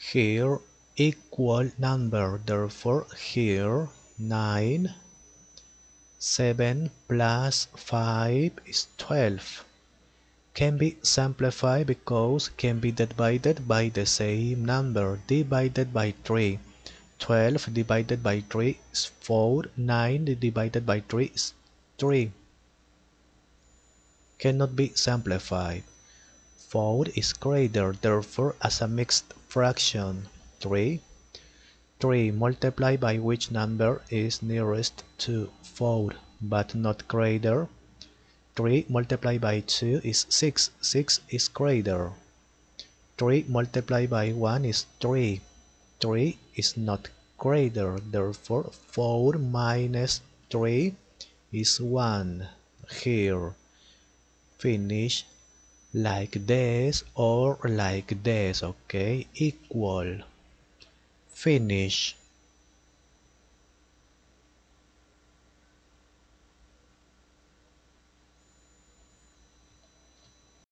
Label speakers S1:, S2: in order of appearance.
S1: Here equal number, therefore here 9. 7 plus 5 is 12. Can be simplified because can be divided by the same number, divided by 3. 12 divided by 3 is 4. 9 divided by 3 is 3. Cannot be simplified. 4 is greater, therefore as a mixed fraction. 3 multiplied by which number is nearest to 4 but not greater. 3 multiplied by 2 is 6. 6 is greater. 3 multiplied by 1 is 3. 3 is not greater. Therefore, 4 minus 3 is 1. Here. Finish like this or like this, okay? Equal. Finish.